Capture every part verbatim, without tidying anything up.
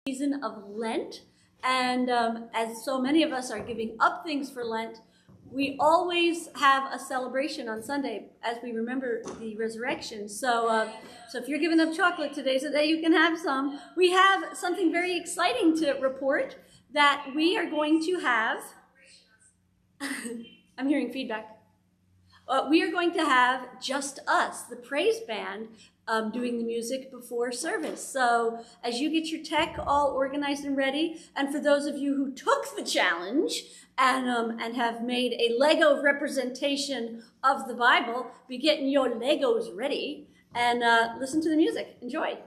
Season of Lent, and um, as so many of us are giving up things for Lent, we always have a celebration on Sunday as we remember the resurrection. So, uh, so if you're giving up chocolate, today's the day you can have some. We have something very exciting to report that we are going to have. I'm hearing feedback. Uh, we are going to have Just Us, the praise band, um, doing the music before service. So as you get your tech all organized and ready, and for those of you who took the challenge and, um, and have made a Lego representation of the Bible, be getting your Legos ready and uh, listen to the music. Enjoy.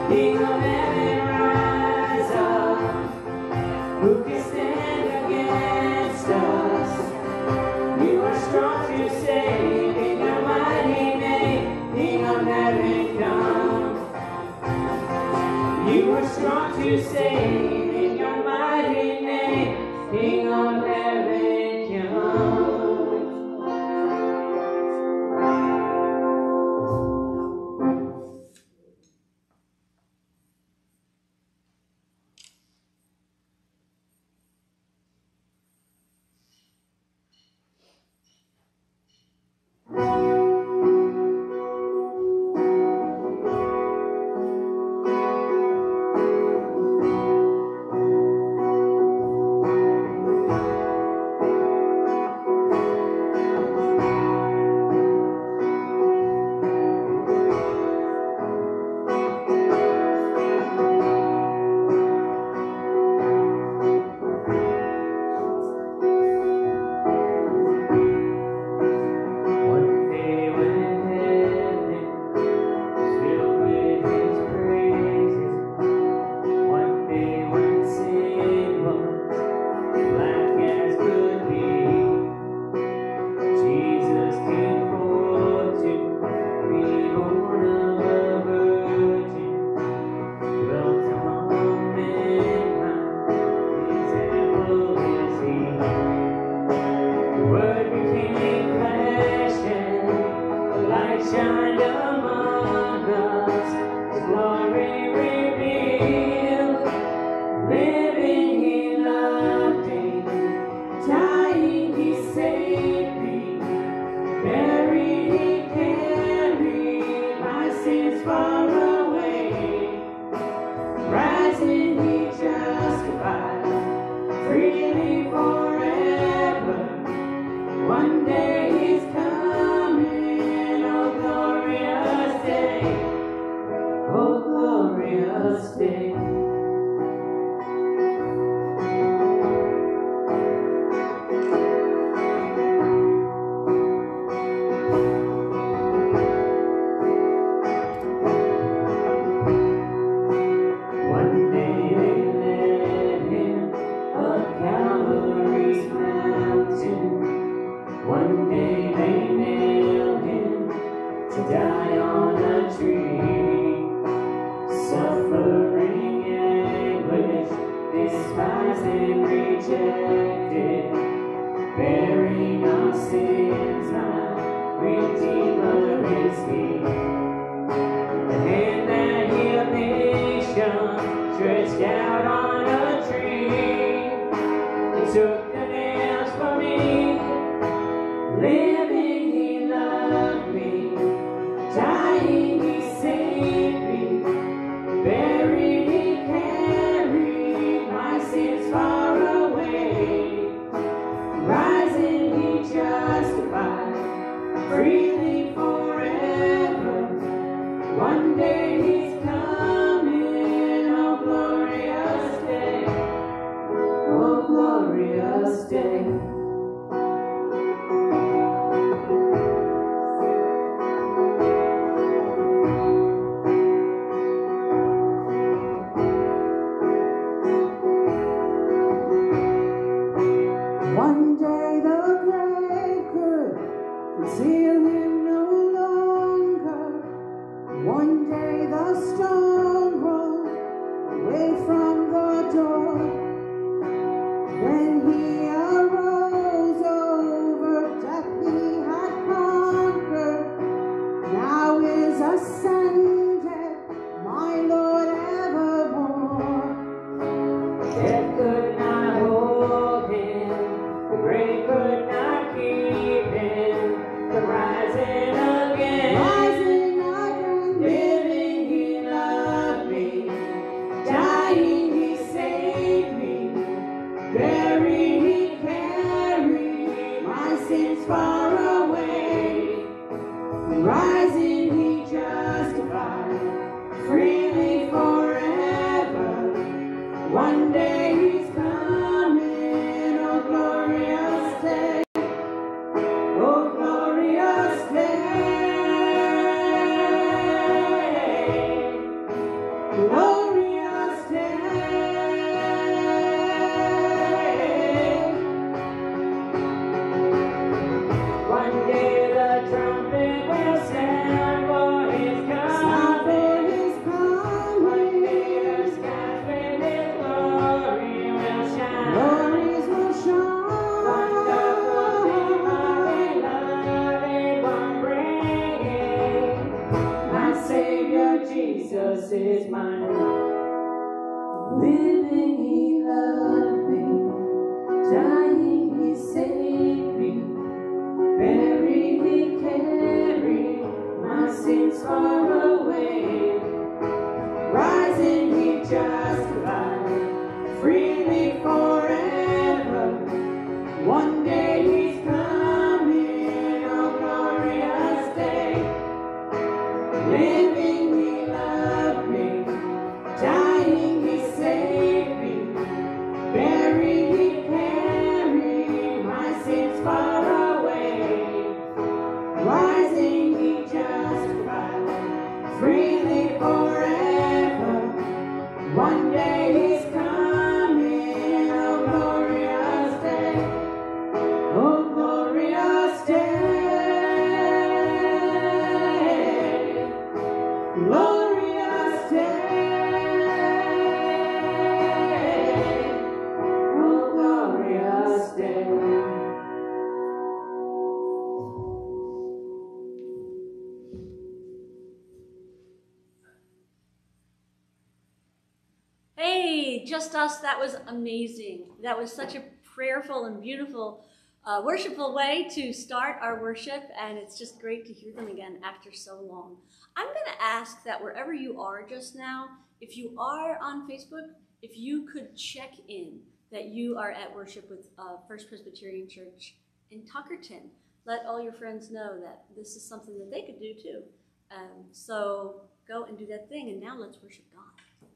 King of heaven, rise up. Who can stand against us? You are strong to save in your mighty name. King of heaven, come. You are strong to save in your mighty name. King of heaven, come. Glorious. glorious. glorious day. One day the trumpet will sound for his coming. One day the skies with his glory will shine. Glories will shine. Wonderful thing my beloved one bringing. My Savior Jesus is mine. Living, he loved me. Dying, he saved me. Buried, he carried my sins far away. Rising, he justified freely forever. One day he's coming, oh glorious day. Living, he loved me. Dying, he saved me. Buried, he carried my sins far away. Rising, he justified freely forever. One day he's coming, oh glorious day. Oh glorious day. Glorious day. Oh glorious day. Hey, Just Us, that was amazing. That was such a prayerful and beautiful, uh, worshipful way to start our worship, and it's just great to hear them again after so long. I'm going to ask that wherever you are just now, if you are on Facebook, if you could check in that you are at worship with uh, First Presbyterian Church in Tuckerton. Let all your friends know that this is something that they could do too. Um, so go and do that thing, and now let's worship God.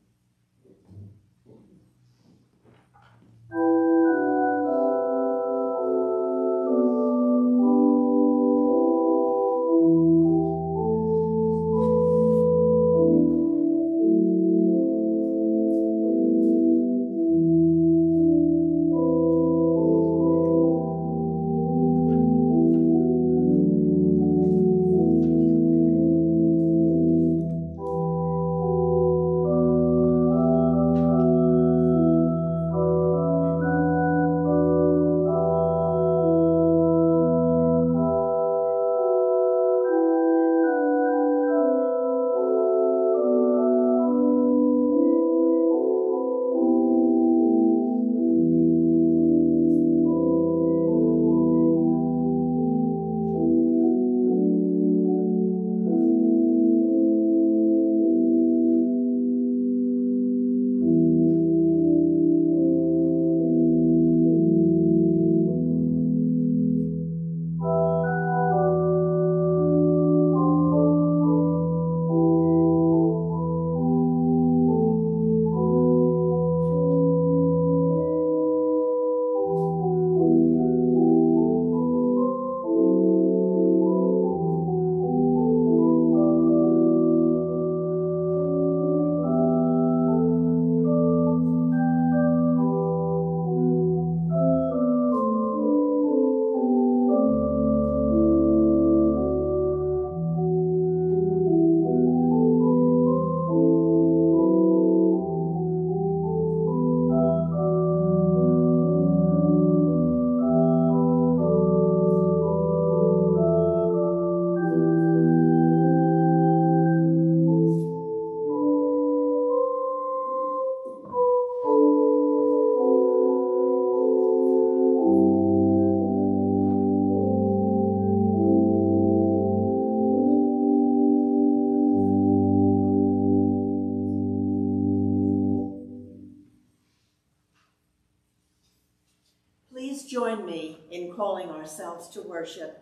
Please join me in calling ourselves to worship.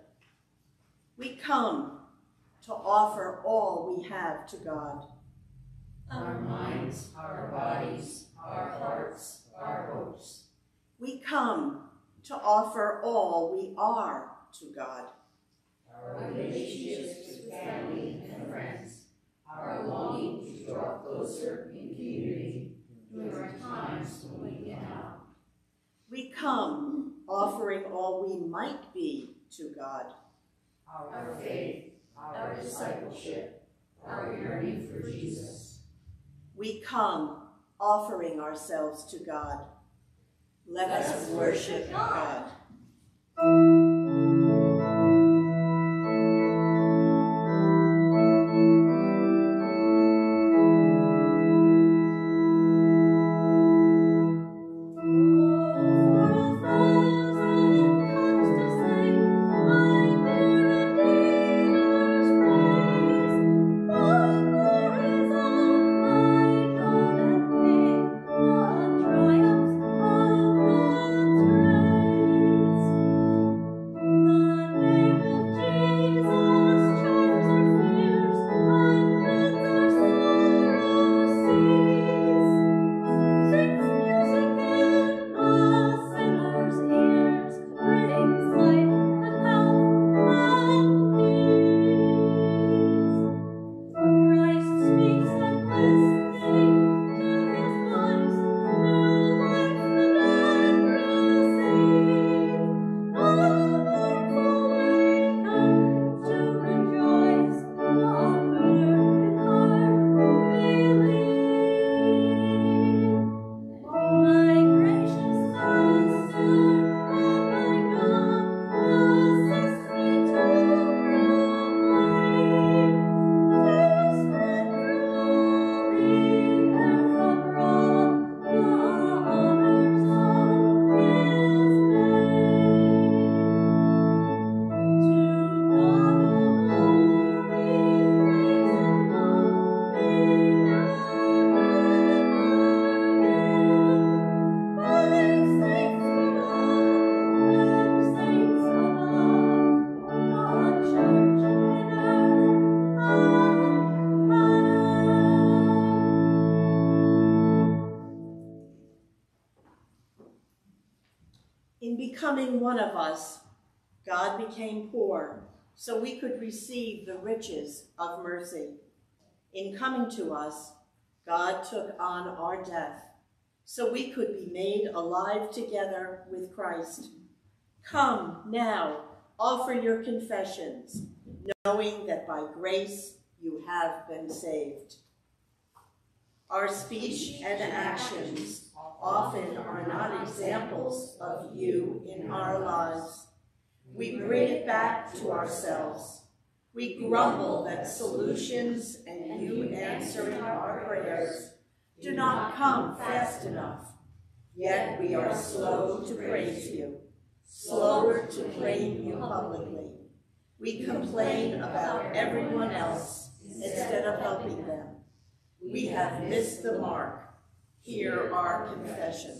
We come to offer all we have to God. Our minds, our bodies, our hearts, our hopes. We come to offer all we are to God. Our relationships with family and friends, our longing to draw closer closer in community during our times when we get out. We come offering all we might be to God. Our faith, our discipleship, our yearning for Jesus. We come offering ourselves to God. Let us worship God. In becoming one of us, God became poor so we could receive the riches of mercy. In coming to us, God took on our death so we could be made alive together with Christ. Come now, offer your confessions, knowing that by grace you have been saved. Our speech and actions often are not examples of you in our lives. We bring it back to ourselves. We grumble that solutions and you answering our prayers do not come fast enough. Yet we are slow to praise you, slower to claim you publicly. We complain about everyone else instead of helping them. We have missed the mark. Hear our confession.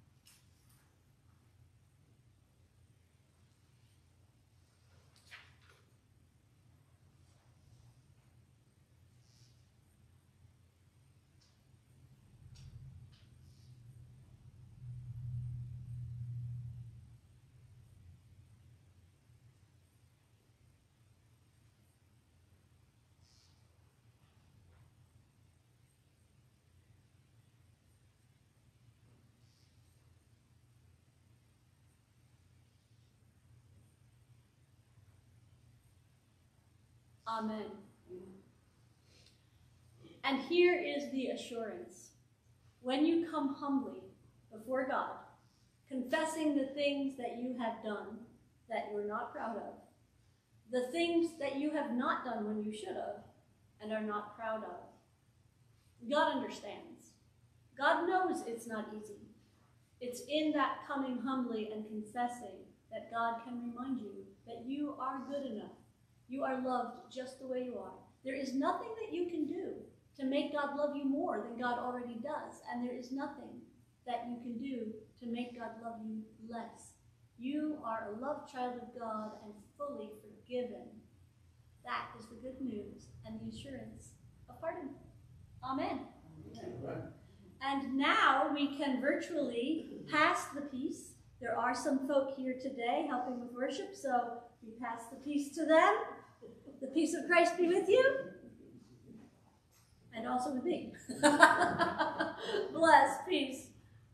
Amen. And here is the assurance. When you come humbly before God, confessing the things that you have done that you're not proud of, the things that you have not done when you should have and are not proud of, God understands. God knows it's not easy. It's in that coming humbly and confessing that God can remind you that you are good enough. You are loved just the way you are. There is nothing that you can do to make God love you more than God already does. And there is nothing that you can do to make God love you less. You are a loved child of God and fully forgiven. That is the good news and the assurance of pardon. Amen. Amen. And now we can virtually pass the peace. There are some folk here today helping with worship, so we pass the peace to them. The peace of Christ be with you. And also with me. Bless, peace.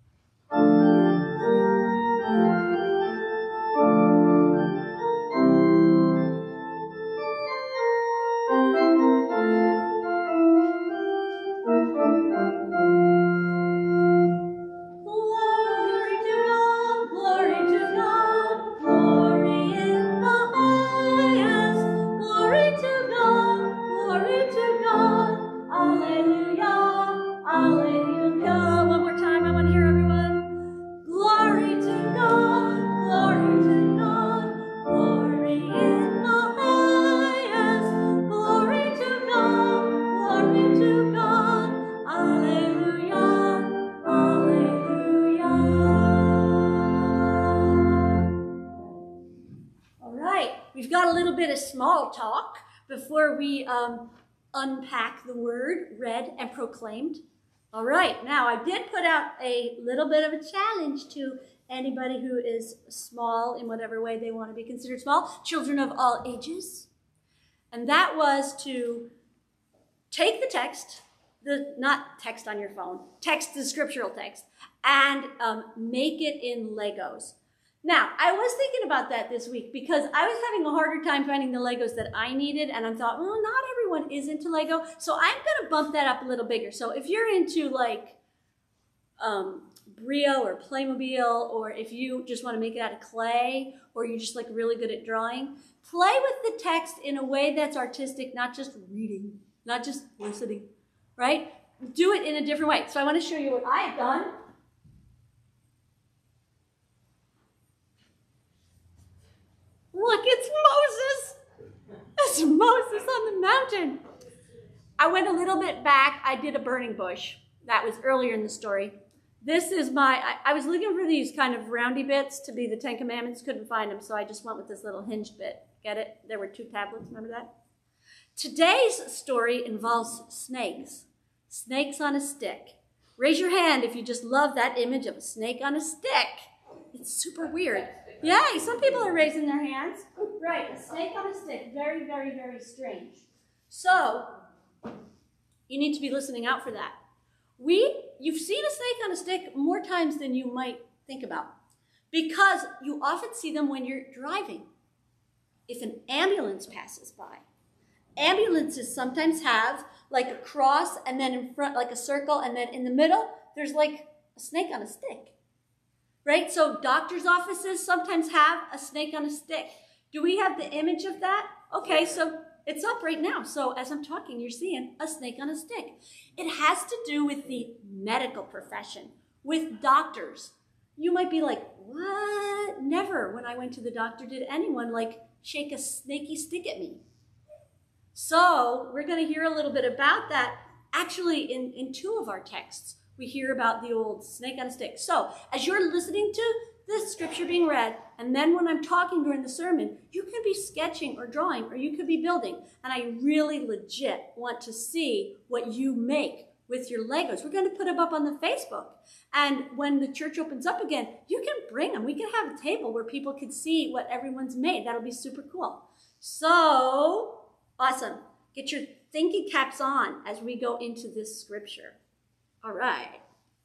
We've got a little bit of small talk before we um, unpack the word read and proclaimed. All right, now I did put out a little bit of a challenge to anybody who is small in whatever way they want to be considered small, children of all ages. And that was to take the text, the not text on your phone, text the scriptural text, and um, make it in Legos. Now, I was thinking about that this week because I was having a harder time finding the Legos that I needed, and I thought, well, not everyone is into Lego, so I'm going to bump that up a little bigger. So if you're into, like, um, Brio or Playmobil, or if you just want to make it out of clay, or you're just, like, really good at drawing, play with the text in a way that's artistic, not just reading, not just listening, right? Do it in a different way. So I want to show you what I have done. Look, it's Moses. It's Moses on the mountain. I went a little bit back. I did a burning bush. That was earlier in the story. This is my, I, I was looking for these kind of roundy bits to be the Ten Commandments. Couldn't find them, so I just went with this little hinged bit. Get it? There were two tablets, remember that? Today's story involves snakes. Snakes on a stick. Raise your hand if you just love that image of a snake on a stick. It's super weird. Yeah, some people are raising their hands. Right, a snake on a stick. Very, very, very strange. So, you need to be listening out for that. We, you've seen a snake on a stick more times than you might think about, because you often see them when you're driving. If an ambulance passes by, ambulances sometimes have like a cross, and then in front like a circle, and then in the middle there's like a snake on a stick. Right? So doctors' offices sometimes have a snake on a stick. Do we have the image of that? Okay, so it's up right now. So as I'm talking, you're seeing a snake on a stick. It has to do with the medical profession, with doctors. You might be like, what? Never, when I went to the doctor, did anyone like shake a snaky stick at me. So we're going to hear a little bit about that. Actually, in, in two of our texts, we hear about the old snake on a stick. So as you're listening to this scripture being read, and then when I'm talking during the sermon, you can be sketching or drawing, or you could be building. And I really legit want to see what you make with your Legos. We're going to put them up on the Facebook. And when the church opens up again, you can bring them. We can have a table where people can see what everyone's made. That'll be super cool. So, awesome. Get your thinking caps on as we go into this scripture. All right.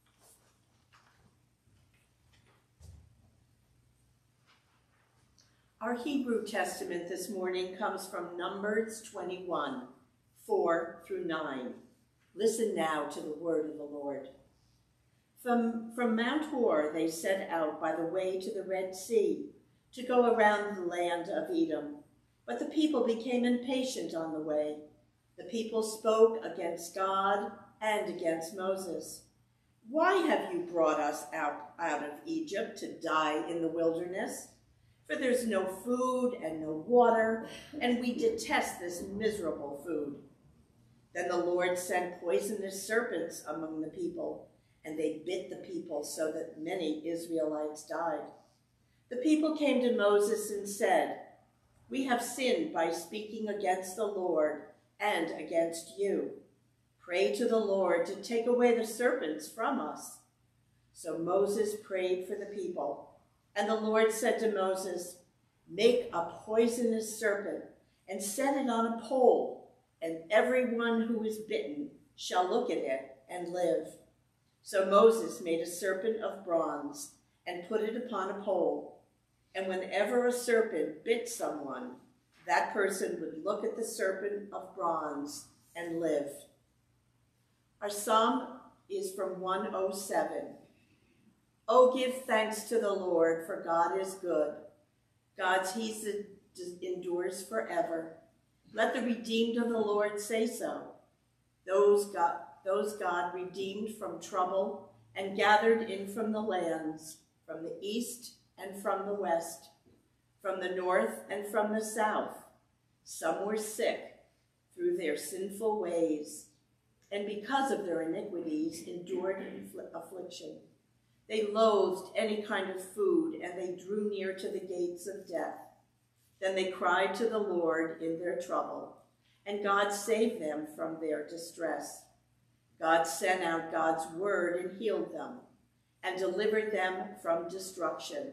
Our Hebrew Testament this morning comes from Numbers twenty-one, four through nine. Listen now to the word of the Lord. From, from Mount Hor they set out by the way to the Red Sea to go around the land of Edom. But the people became impatient on the way. The people spoke against God and against Moses. Why have you brought us out, out of Egypt to die in the wilderness? For there's no food and no water, and we detest this miserable food. Then the Lord sent poisonous serpents among the people, and they bit the people so that many Israelites died. The people came to Moses and said, "We have sinned by speaking against the Lord and against you. Pray to the Lord to take away the serpents from us." So Moses prayed for the people, and the Lord said to Moses, "Make a poisonous serpent and set it on a pole, and everyone who is bitten shall look at it and live. So Moses made a serpent of bronze and put it upon a pole. And whenever a serpent bit someone, that person would look at the serpent of bronze and live. Our psalm is from one oh seven. Oh, give thanks to the Lord, for God is good. God's peace endures forever. Let the redeemed of the Lord say so. Those God, those God redeemed from trouble and gathered in from the lands, from the east and from the west, from the north and from the south. Some were sick through their sinful ways, and because of their iniquities endured affliction. They loathed any kind of food, and they drew near to the gates of death. Then they cried to the Lord in their trouble, and God saved them from their distress. God sent out God's word and healed them, and delivered them from destruction.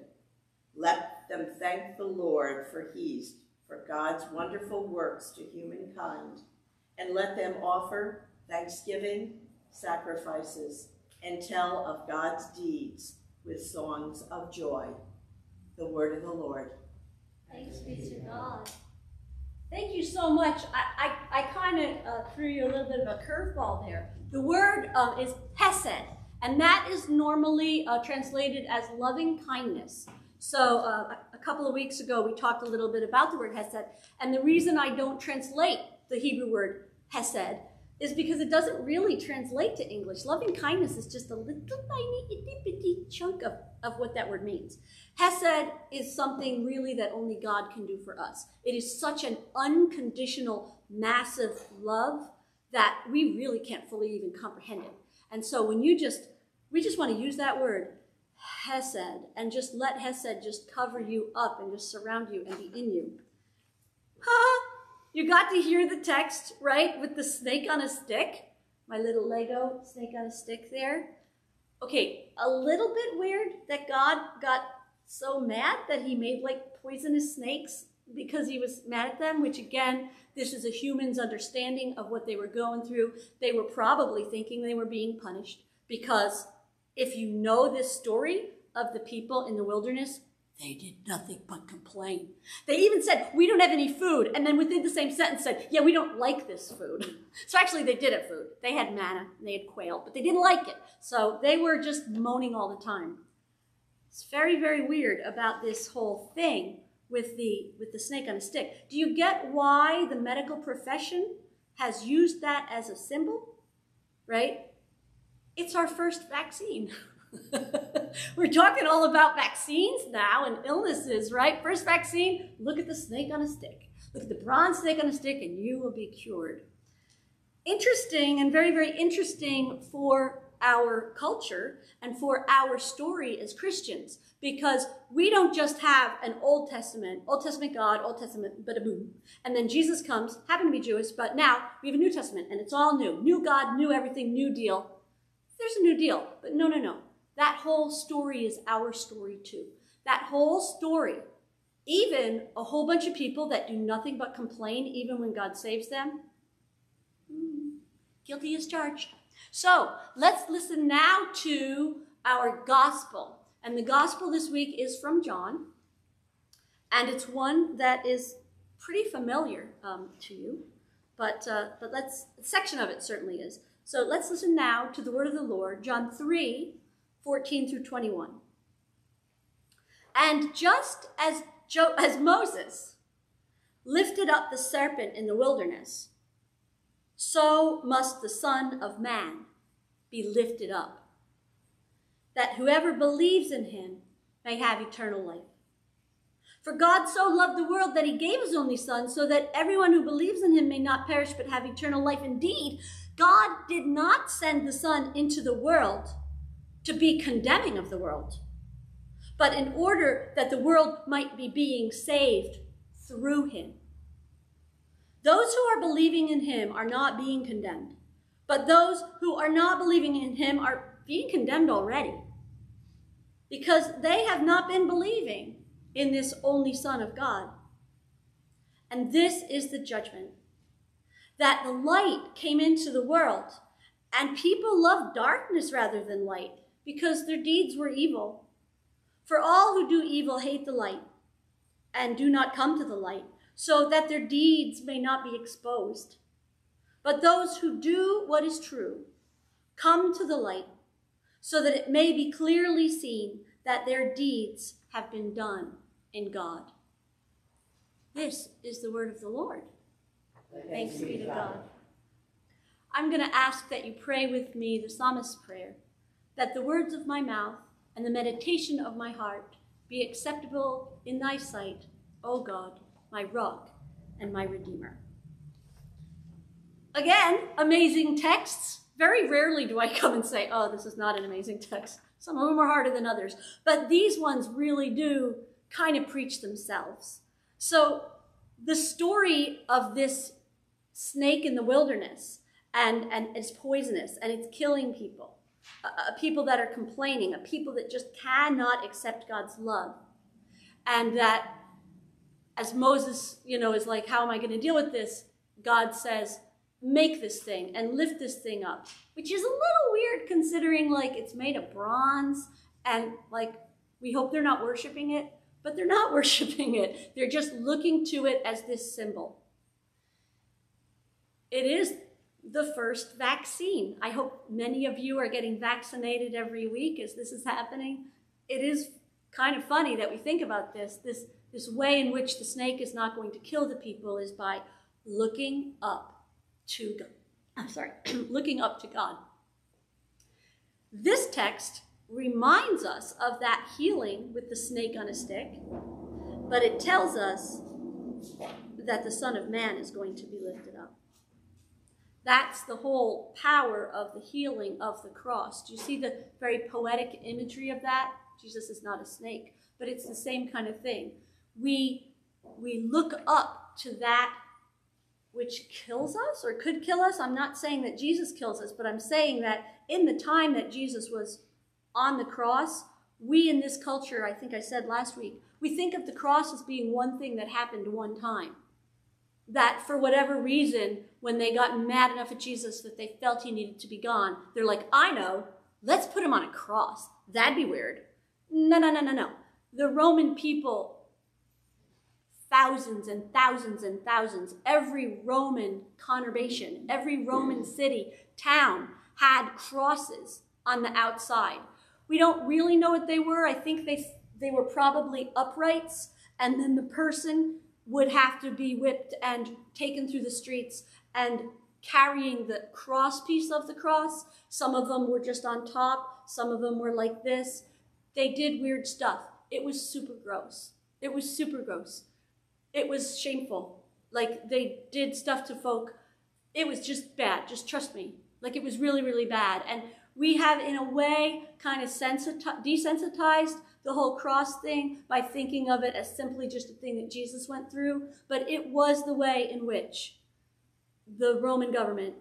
Let them thank the Lord for his, for God's wonderful works to humankind, and let them offer thanksgiving, sacrifices, and tell of God's deeds with songs of joy. The word of the Lord. Thanks be to God. Thank you so much. I, I, I kind of uh, threw you a little bit of a curveball there. The word uh, is hesed, and that is normally uh, translated as loving kindness. So uh, a couple of weeks ago, we talked a little bit about the word hesed, and the reason I don't translate the Hebrew word hesed is because it doesn't really translate to English. Loving kindness is just a little tiny, itty-bitty chunk of, of what that word means. Hesed is something really that only God can do for us. It is such an unconditional, massive love that we really can't fully even comprehend it. And so when you just, we just want to use that word, hesed, and just let hesed just cover you up and just surround you and be in you. Ha! You got to hear the text, right, with the snake on a stick. My little Lego snake on a stick there. Okay, a little bit weird that God got so mad that he made like poisonous snakes because he was mad at them, which again, this is a human's understanding of what they were going through. They were probably thinking they were being punished because if you know this story of the people in the wilderness, they did nothing but complain. They even said, we don't have any food. And then within the same sentence said, yeah, we don't like this food. So actually they did have food. They had manna and they had quail, but they didn't like it. So they were just moaning all the time. It's very, very weird about this whole thing with the, with the snake on a stick. Do you get why the medical profession has used that as a symbol, right? It's our first vaccine. We're talking all about vaccines now and illnesses, right? First vaccine, look at the snake on a stick. Look at the bronze snake on a stick and you will be cured. Interesting and very, very interesting for our culture and for our story as Christians, because we don't just have an Old Testament, Old Testament God, Old Testament, bada boom, and then Jesus comes, happened to be Jewish, but now we have a New Testament and it's all new. New God, new everything, new deal. There's a new deal, but no, no, no. That whole story is our story too. That whole story, even a whole bunch of people that do nothing but complain even when God saves them, mm, guilty as charged. So let's listen now to our gospel. And the gospel this week is from John. And it's one that is pretty familiar um, to you. But, uh, but let's, a section of it certainly is. So let's listen now to the word of the Lord, John three, fourteen through twenty-one. And just as, jo- as Moses lifted up the serpent in the wilderness, so must the Son of Man be lifted up, that whoever believes in him may have eternal life. For God so loved the world that he gave his only Son, so that everyone who believes in him may not perish but have eternal life. Indeed, God did not send the Son into the world to be condemning of the world, but in order that the world might be being saved through him. Those who are believing in him are not being condemned, but those who are not believing in him are being condemned already, because they have not been believing in this only Son of God. And this is the judgment, that the light came into the world, And people loved darkness rather than light because their deeds were evil. For all who do evil hate the light and do not come to the light, so that their deeds may not be exposed. But those who do what is true come to the light, so that it may be clearly seen that their deeds have been done in God. This is the word of the Lord. Thanks be to God. I'm going to ask that you pray with me the psalmist's prayer, that the words of my mouth and the meditation of my heart be acceptable in thy sight, O God, my rock and my redeemer. Again, amazing texts. Very rarely do I come and say, oh, this is not an amazing text. Some of them are harder than others, but these ones really do kind of preach themselves. So the story of this snake in the wilderness, and, and it's poisonous, and it's killing people, uh, people that are complaining, a people that just cannot accept God's love. And that as Moses, you know, is like, how am I going to deal with this? God says, make this thing and lift this thing up, which is a little weird considering like it's made of bronze and like we hope they're not worshiping it, but they're not worshiping it. They're just looking to it as this symbol. It is the first vaccine. I hope many of you are getting vaccinated every week as this is happening. It is kind of funny that we think about this. This, this way in which the snake is not going to kill the people is by looking up to God. I'm sorry, looking up to God. This text reminds us of that healing with the snake on a stick, but it tells us that the Son of Man is going to be lifted up. That's the whole power of the healing of the cross. Do you see the very poetic imagery of that? Jesus is not a snake, but it's the same kind of thing. We, we look up to that which kills us or could kill us. I'm not saying that Jesus kills us, but I'm saying that in the time that Jesus was on the cross, we in this culture, I think I said last week, we think of the cross as being one thing that happened one time. That for whatever reason, when they got mad enough at Jesus that they felt he needed to be gone, they're like, I know, let's put him on a cross. That'd be weird. No, no, no, no, no. The Roman people, thousands and thousands and thousands, every Roman conurbation, every Roman city, town had crosses on the outside. We don't really know what they were. I think they, they were probably uprights, and then the person would have to be whipped and taken through the streets and carrying the cross piece of the cross. Some of them were just on top. Some of them were like this. They did weird stuff. It was super gross. It was super gross. It was shameful. Like, they did stuff to folk. It was just bad. Just trust me. Like, it was really, really bad. And we have, in a way, kind of desensitized the whole cross thing by thinking of it as simply just a thing that Jesus went through. But it was the way in which the Roman government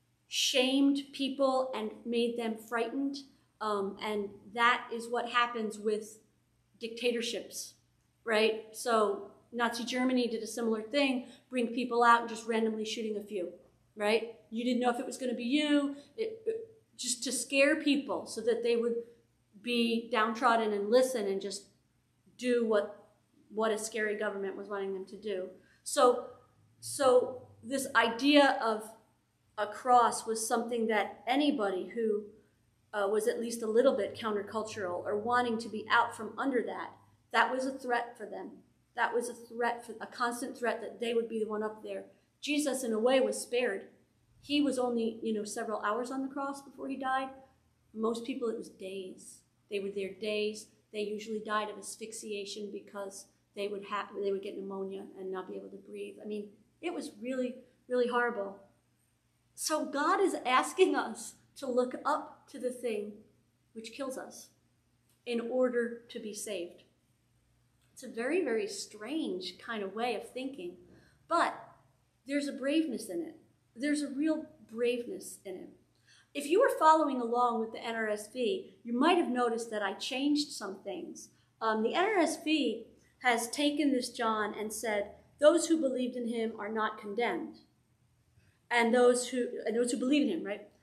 shamed people and made them frightened. Um, and that is what happens with dictatorships, right? So Nazi Germany did a similar thing, bring people out and just randomly shooting a few, right? You didn't know if it was going to be you, it, it, just to scare people so that they would be downtrodden and listen and just do what, what a scary government was wanting them to do. So, so this idea of a cross was something that anybody who uh, was at least a little bit countercultural or wanting to be out from under that, that was a threat for them. That was a threat, for, a constant threat that they would be the one up there. Jesus, in a way, was spared. He was only, you know, several hours on the cross before he died. Most people, it was days. They were there days. They usually died of asphyxiation because they would have, they would get pneumonia and not be able to breathe. I mean, it was really, really horrible. So God is asking us to look up to the thing which kills us in order to be saved. It's a very, very strange kind of way of thinking, but there's a braveness in it. There's a real braveness in it. If you were following along with the N R S V, you might have noticed that I changed some things. Um, the N R S V has taken this John and said, those who believed in him are not condemned. And those who, and those who believe in him, right?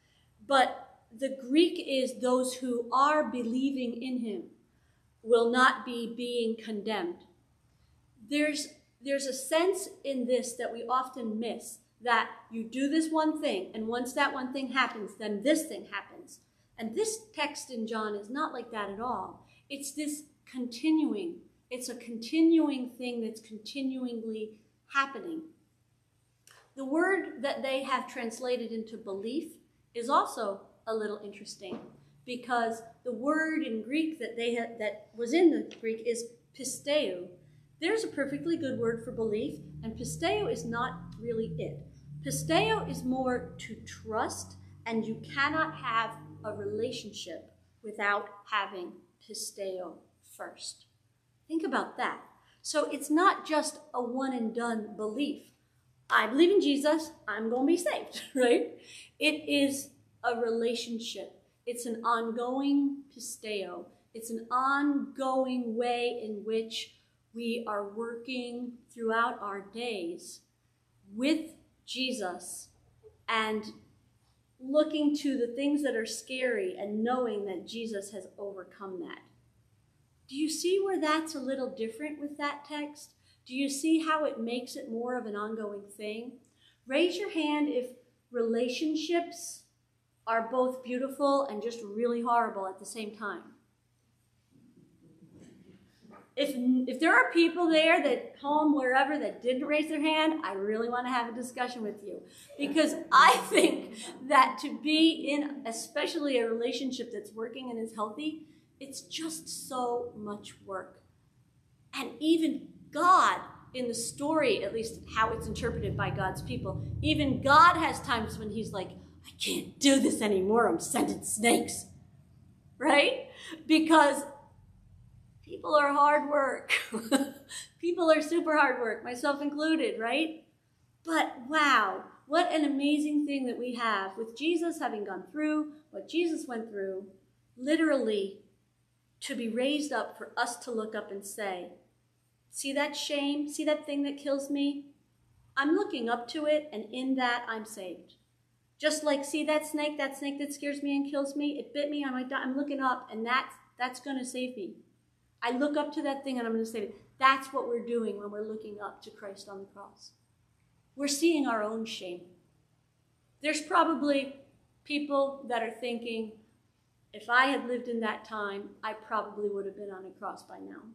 But the Greek is those who are believing in him will not be being condemned. There's, there's a sense in this that we often miss, that you do this one thing, and once that one thing happens, then this thing happens. And this text in John is not like that at all. It's this continuing. It's a continuing thing that's continually happening. The word that they have translated into belief is also a little interesting, because the word in Greek that they had, that was in the Greek is pisteo. There's a perfectly good word for belief, and pisteo is not really it. Pisteo is more to trust, and you cannot have a relationship without having pisteo first. Think about that. So it's not just a one and done belief. I believe in Jesus, I'm going to be saved, right? It is a relationship. It's an ongoing pisteo. It's an ongoing way in which we are working throughout our days with Jesus and looking to the things that are scary and knowing that Jesus has overcome that. Do you see where that's a little different with that text? Do you see how it makes it more of an ongoing thing? Raise your hand if relationships are both beautiful and just really horrible at the same time. If, if there are people there that home, wherever, that didn't raise their hand, I really want to have a discussion with you. Because I think that to be in especially a relationship that's working and is healthy, it's just so much work. And even God, in the story, at least how it's interpreted by God's people, even God has times when he's like, I can't do this anymore, I'm sending snakes, right? Because people are hard work. People are super hard work, myself included, right? But wow, what an amazing thing that we have with Jesus having gone through what Jesus went through, literally to be raised up for us to look up and say, see that shame? See that thing that kills me? I'm looking up to it, and in that I'm saved. Just like, see that snake, that snake that scares me and kills me? It bit me, I'm like, I'm looking up, and that's, that's going to save me. I look up to that thing, and I'm going to save it. That's what we're doing when we're looking up to Christ on the cross. We're seeing our own shame. There's probably people that are thinking, if I had lived in that time, I probably would have been on a cross by now.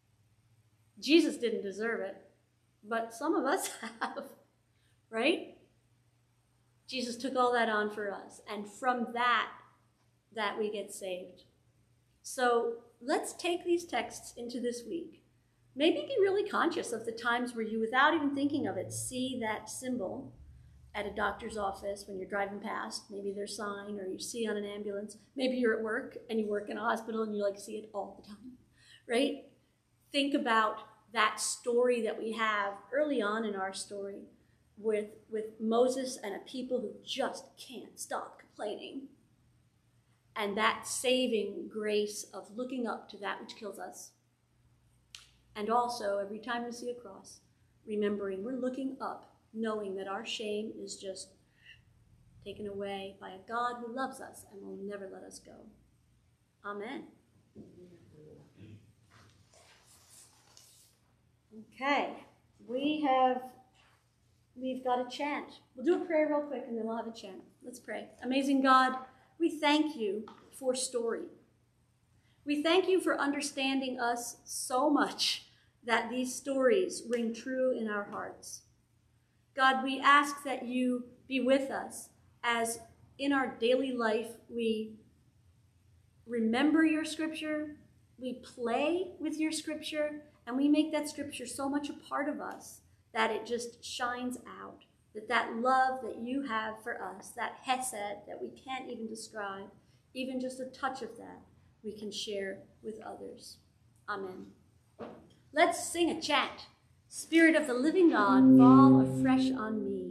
Jesus didn't deserve it, but some of us have, right? Jesus took all that on for us, and from that, that we get saved. So let's take these texts into this week. Maybe be really conscious of the times where you, without even thinking of it, see that symbol at a doctor's office when you're driving past. Maybe there's a sign, or you see on an ambulance. Maybe you're at work and you work in a hospital and you like see it all the time, right? Think about that story that we have early on in our story with, with Moses and a people who just can't stop complaining. And that saving grace of looking up to that which kills us. And also, every time we see a cross, remembering we're looking up, knowing that our shame is just taken away by a God who loves us and will never let us go. Amen. Okay, we have, we've got a chant. We'll do a prayer real quick and then we'll have a chant. Let's pray. Amazing God, we thank you for story. We thank you for understanding us so much that these stories ring true in our hearts. God, we ask that you be with us as in our daily life we remember your scripture, we play with your scripture, and we make that scripture so much a part of us that it just shines out. That that love that you have for us, that hesed that we can't even describe, even just a touch of that, we can share with others. Amen. Let's sing a chant. Spirit of the living God, fall afresh on me.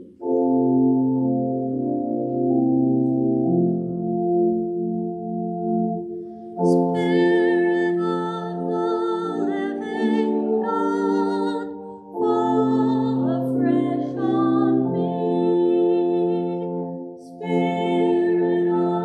Spirit of the living God, fall afresh on me. Spirit of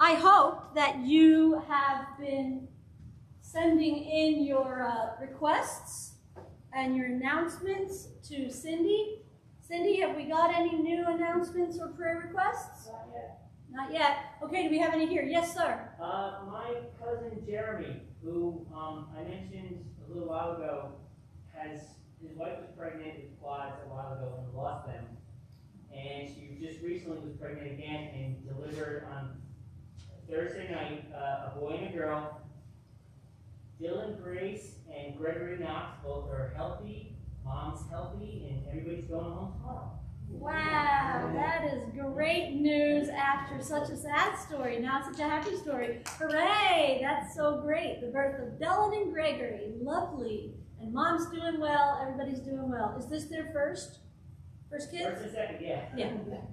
I hope that you have been sending in your uh, requests and your announcements to Cindy. Cindy, have we got any new announcements or prayer requests? Not yet. Not yet. Okay, do we have any here? Yes, sir. Uh, my cousin Jeremy, who um, I mentioned a little while ago, has his wife was pregnant with quads a while ago and lost them, and she just recently was pregnant again and delivered on Thursday night uh, a boy and a girl. Dylan Grace and Gregory Knox both are healthy. Mom's healthy, and everybody's going home tomorrow. Wow, that is great news after such a sad story. Now such a happy story. Hooray! That's so great. The birth of Dylan and Gregory. Lovely. And mom's doing well. Everybody's doing well. Is this their first? First kid? First and second, yeah. Yeah.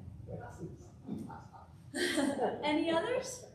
Any others?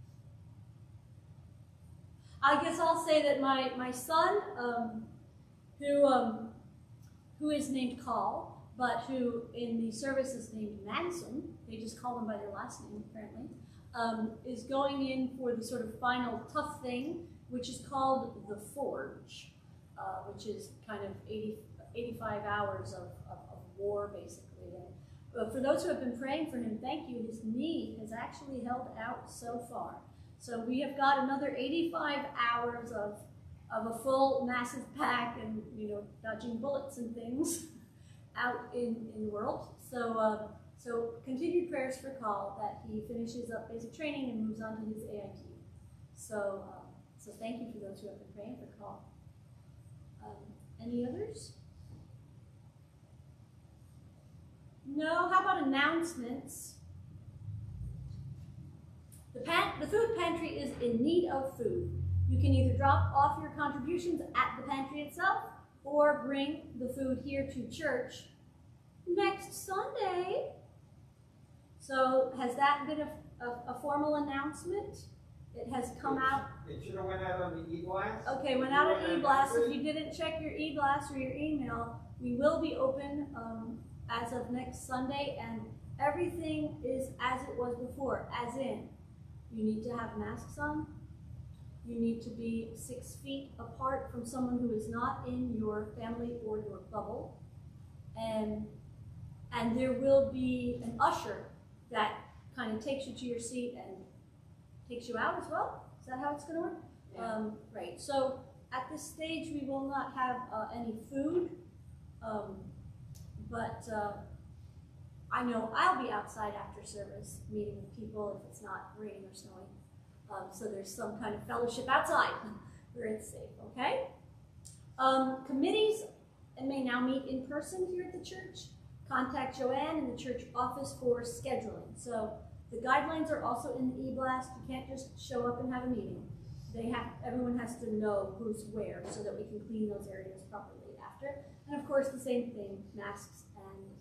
I guess I'll say that my, my son, um, who, um, who is named Carl, but who in the service is named Manson, they just call them by their last name apparently, um, is going in for the sort of final tough thing, which is called the Forge, uh, which is kind of eighty, eighty-five hours of, of, of war basically. And uh, for those who have been praying for him, thank you. His knee has actually held out so far. So we have got another eighty-five hours of, of a full massive pack and, you know, dodging bullets and things out in, in the world. So, uh, so continued prayers for Carl that he finishes up basic training and moves on to his A I T. So, um, so thank you for those who have been praying for Carl. Um, any others? No? How about announcements? The, pan the food pantry is in need of food. You can either drop off your contributions at the pantry itself or bring the food here to church next Sunday. So has that been a, a, a formal announcement? It has come It- out. It should have went out on the e-blast. Okay, went out on e-blast. If you didn't check your e-blast or your email, we will be open um, as of next Sunday, and everything is as it was before, as in you need to have masks on. You need to be six feet apart from someone who is not in your family or your bubble. And, and there will be an usher that kind of takes you to your seat and takes you out as well. Is that how it's going to work? Yeah. Um, right. So at this stage, we will not have uh, any food. Um, but uh, I know I'll be outside after service meeting with people if it's not raining or snowing. Um, so there's some kind of fellowship outside where it's safe, okay? Um, committees may now meet in person here at the church. Contact Joanne in the church office for scheduling. So the guidelines are also in the e-blast. You can't just show up and have a meeting. They have, everyone has to know who's where so that we can clean those areas properly after. And of course the same thing, masks and,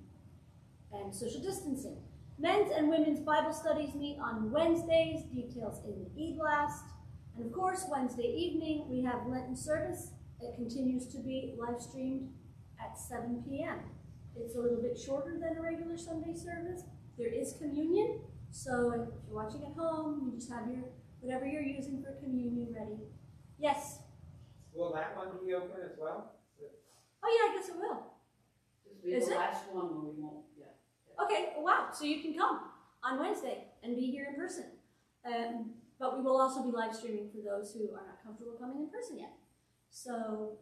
um, and social distancing. Men's and women's Bible studies meet on Wednesdays, details in the e-blast. And of course, Wednesday evening, we have Lenten service. It continues to be live streamed at seven p m It's a little bit shorter than a regular Sunday service. There is communion, so if you're watching at home, you just have your, whatever you're using for communion ready. Yes? Will that one be open as well? Oh yeah, I guess it will. This will be Is the it? last one where we won't, yeah. Okay, wow, so you can come on Wednesday and be here in person. Um, but we will also be live streaming for those who are not comfortable coming in person yet. So,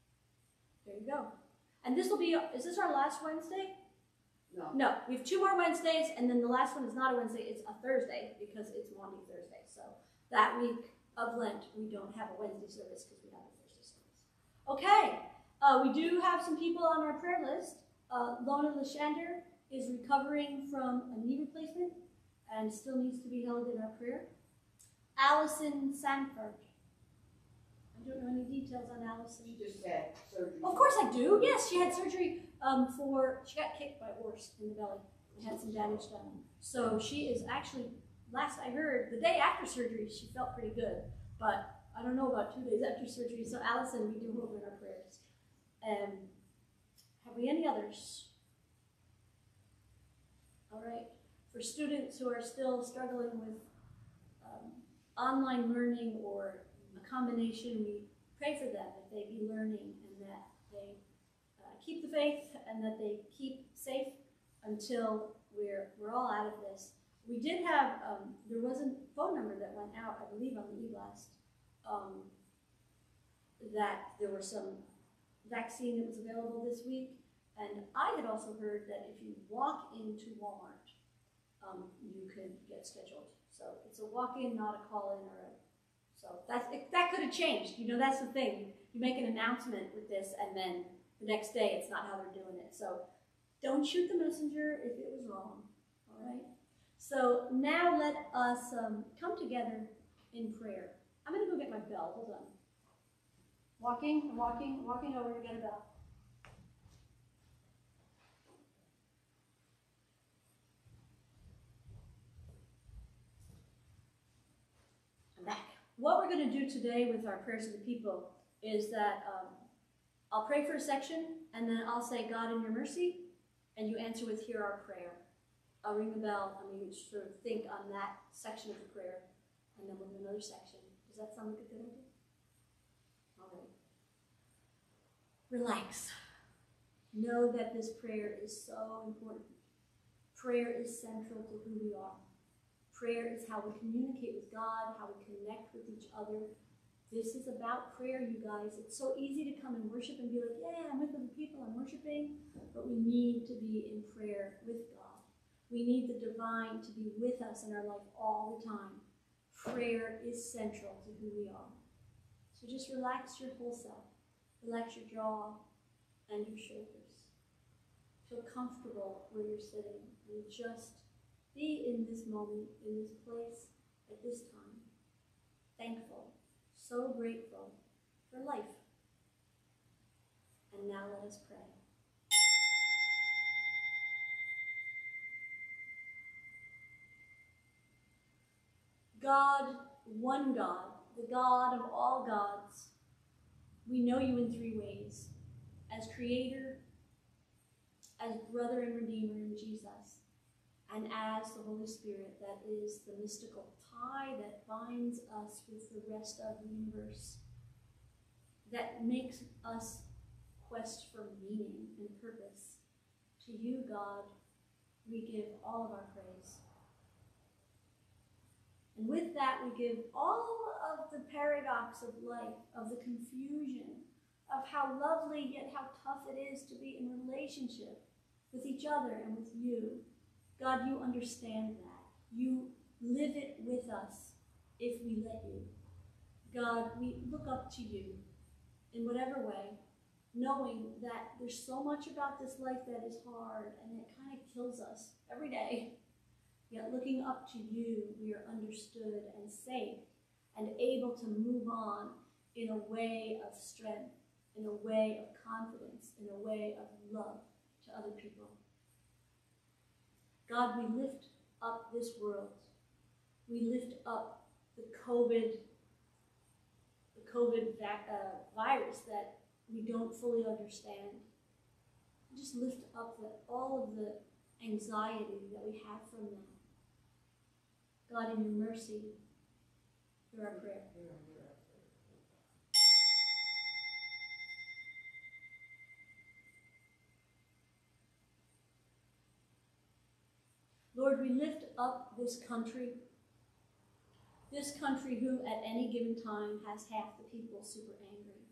there you go. And this will be, is this our last Wednesday? No. No, we have two more Wednesdays, and then the last one is not a Wednesday, it's a Thursday, because it's Maundy Thursday. So, that week of Lent, we don't have a Wednesday service because we have a Thursday service. Okay, uh, we do have some people on our prayer list. Uh, Lona Lashander is recovering from a knee replacement and still needs to be held in our prayer. Allison Sanford. I don't know any details on Allison. She just had surgery. Of course I do. Yes, she had surgery um, for, she got kicked by a horse in the belly and had some damage done. So she is actually, last I heard, the day after surgery, she felt pretty good. But I don't know about two days after surgery. So Allison, we do hold in our prayers. Um, have we any others? All right. For students who are still struggling with online learning or a combination, we pray for them that they be learning and that they uh, keep the faith and that they keep safe until we're, we're all out of this. We did have, um, there was a phone number that went out, I believe, on the e-blast, um, that there was some vaccine that was available this week. And I had also heard that if you walk into Walmart, um, you could get scheduled. So it's a walk-in, not a call-in or a, so that's, it, that could have changed. You know, that's the thing. You, you make an announcement with this and then the next day it's not how they're doing it. So don't shoot the messenger if it was wrong, all right? So now let us um, come together in prayer. I'm gonna go get my bell, hold on. Walking, walking, walking over to get a bell. I'm back. What we're gonna do today with our prayers of the people is that um, I'll pray for a section and then I'll say, God in your mercy, and you answer with, hear our prayer. I'll ring the bell and we sort of think on that section of the prayer, and then we'll do another section. Does that sound like a good idea? All right. Relax. Know that this prayer is so important. Prayer is central to who we are. Prayer is how we communicate with God, how we connect with each other. This is about prayer, you guys. It's so easy to come and worship and be like, yeah, I'm with other people, I'm worshiping, but we need to be in prayer with God. We need the divine to be with us in our life all the time. Prayer is central to who we are. So just relax your whole self. Relax your jaw and your shoulders. Feel comfortable where you're sitting and just be in this moment, in this place, at this time. Thankful, so grateful for life. And now let us pray. God, one God, the God of all gods, we know you in three ways: as Creator, as Brother and Redeemer in Jesus, and as the Holy Spirit, that is the mystical tie that binds us with the rest of the universe, that makes us quest for meaning and purpose. To you, God, we give all of our praise. And with that, we give all of the paradox of life, of the confusion, of how lovely yet how tough it is to be in relationship with each other and with you. God, you understand that. You live it with us if we let you. God, we look up to you in whatever way, knowing that there's so much about this life that is hard and it kind of kills us every day. Yet looking up to you, we are understood and safe and able to move on in a way of strength, in a way of confidence, in a way of love to other people. God, we lift up this world. We lift up the COVID, the COVID vac, uh, virus that we don't fully understand. We just lift up the, all of the anxiety that we have from that. God, in your mercy, hear our prayer. Lord, we lift up this country, this country who at any given time has half the people super angry.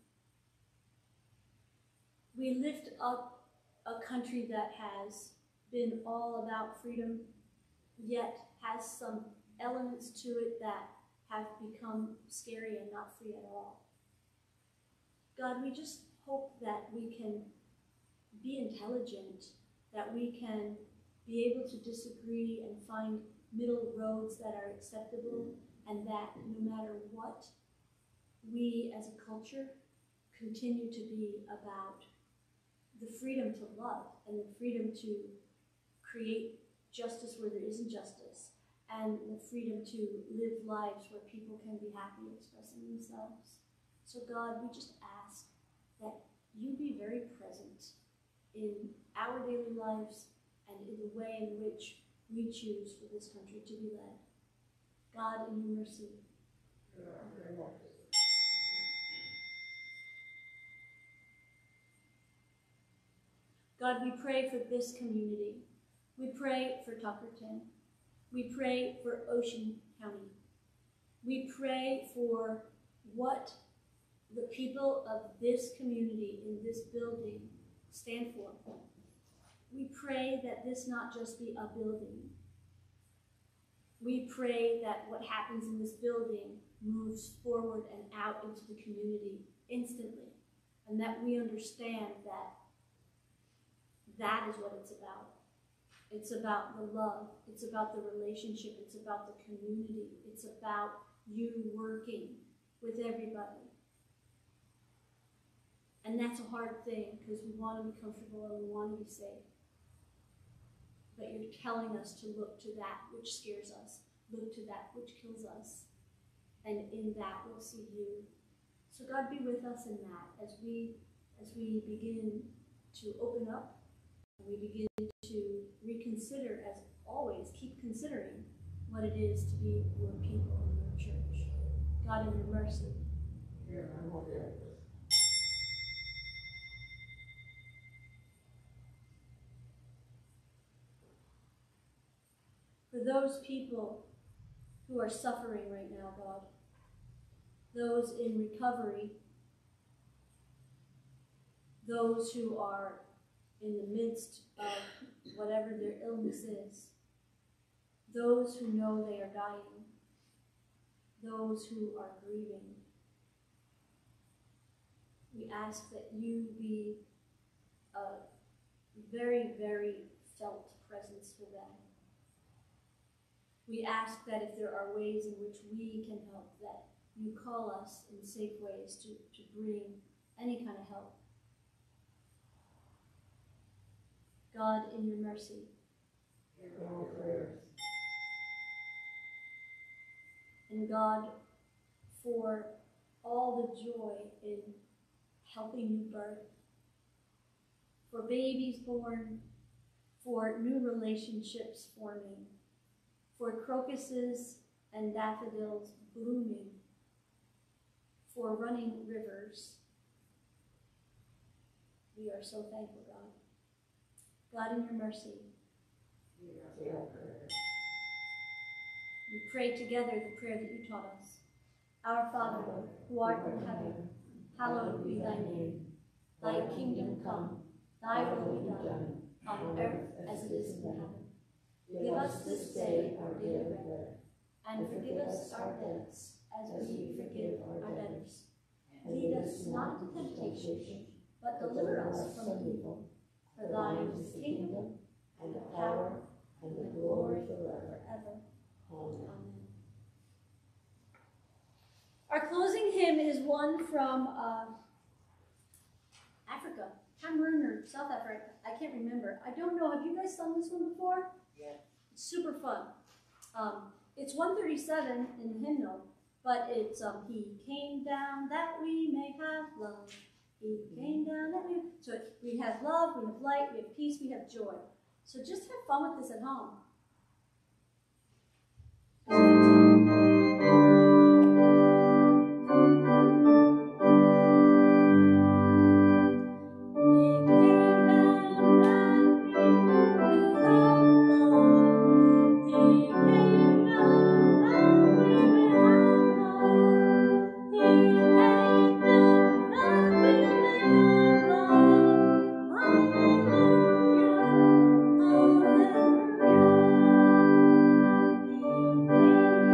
We lift up a country that has been all about freedom, yet has some elements to it that have become scary and not free at all. God, we just hope that we can be intelligent, that we can be able to disagree and find middle roads that are acceptable, and that no matter what, we as a culture continue to be about the freedom to love and the freedom to create justice where there isn't justice, and the freedom to live lives where people can be happy expressing themselves. So God, we just ask that you be very present in our daily lives and in the way in which we choose for this country to be led. God, in your mercy, God, we pray for this community. We pray for Tuckerton. We pray for Ocean County. We pray for what the people of this community in this building stand for. We pray that this not just be a building. We pray that what happens in this building moves forward and out into the community instantly, and that we understand that that is what it's about. It's about the love. It's about the relationship. It's about the community. It's about you working with everybody. And that's a hard thing because we want to be comfortable and we want to be safe. But you're telling us to look to that which scares us, look to that which kills us, and in that we'll see you. So God, be with us in that as we as we begin to open up, and we begin to reconsider, as always, keep considering what it is to be your people in your church. God, in your mercy. Yeah, I'm okay. For those people who are suffering right now, God, those in recovery, those who are in the midst of whatever their illness is, those who know they are dying, those who are grieving, we ask that you be a very, very felt presence for them. We ask that if there are ways in which we can help, that you call us in safe ways to, to bring any kind of help. God, in your mercy. Hear our prayers. And God, for all the joy in helping new birth, for babies born, for new relationships forming, for crocuses and daffodils blooming, for running rivers. We are so thankful, God. God, in your mercy. Hear our prayers. We pray together the prayer that you taught us. Our Father, who art in heaven, hallowed be thy name. Thy kingdom come, thy will be done, on earth as it is in heaven. Give us this day our daily bread, and forgive us our debts, as we forgive our debtors. Lead us not into temptation, but deliver us from evil. For thine is the kingdom, and the power, and the glory forever. Amen. Our closing hymn is one from uh, Africa, Cameroon or South Africa. I can't remember. I don't know. Have you guys sung this one before? Yeah. It's super fun. Um, it's one thirty-seven in the hymnal, but it's um, He came down that we may have love. He came down that we. So it, we have love, we have light, we have peace, we have joy. So just have fun with this at home. Hallelujah, hallelujah.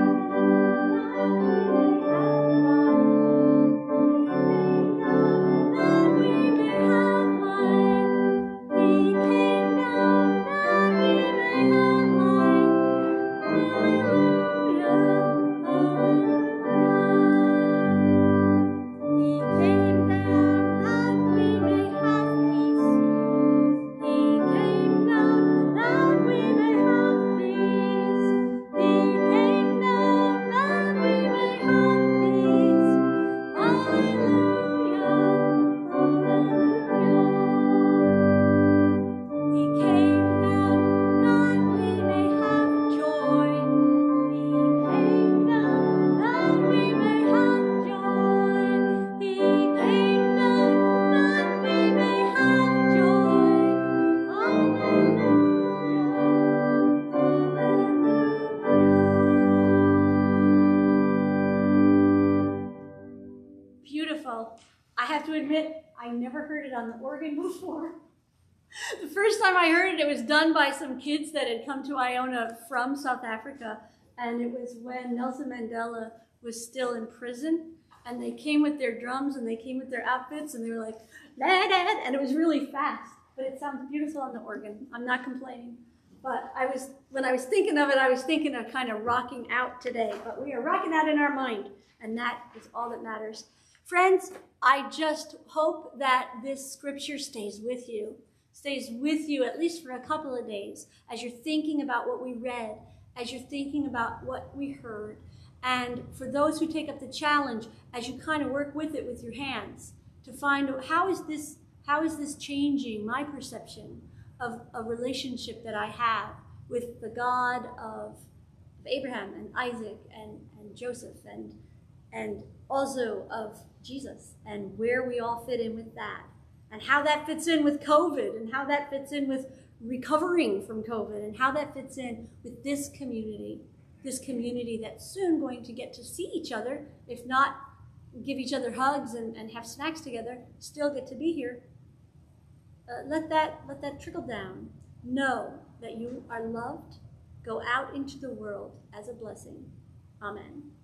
to admit, I never heard it on the organ before. The first time I heard it, it was done by some kids that had come to Iona from South Africa, and it was when Nelson Mandela was still in prison, and they came with their drums, and they came with their outfits, and they were like, la, da, and it was really fast, but it sounds beautiful on the organ. I'm not complaining. But I was, when I was thinking of it, I was thinking of kind of rocking out today, but we are rocking out in our mind, and that is all that matters. Friends, I just hope that this scripture stays with you, stays with you at least for a couple of days as you're thinking about what we read, as you're thinking about what we heard. And for those who take up the challenge, as you kind of work with it with your hands to find out how is this, how is this changing my perception of a relationship that I have with the God of Abraham and Isaac and, and Joseph and, and also of Jesus, and where we all fit in with that, and how that fits in with COVID, and how that fits in with recovering from COVID, and how that fits in with this community, this community that's soon going to get to see each other, if not give each other hugs and, and have snacks together, still get to be here. Uh, let that, let that trickle down. Know that you are loved. Go out into the world as a blessing. Amen.